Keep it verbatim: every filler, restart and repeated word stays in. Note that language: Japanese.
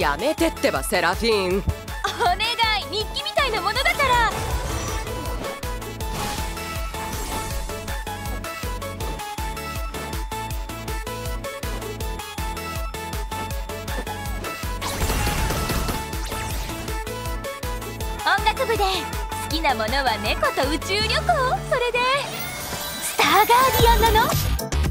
やめてってばセラフィーン。 お願い、日記みたいなものだから。音楽部で好きなものは猫と宇宙旅行。それでスターガーディアンなの。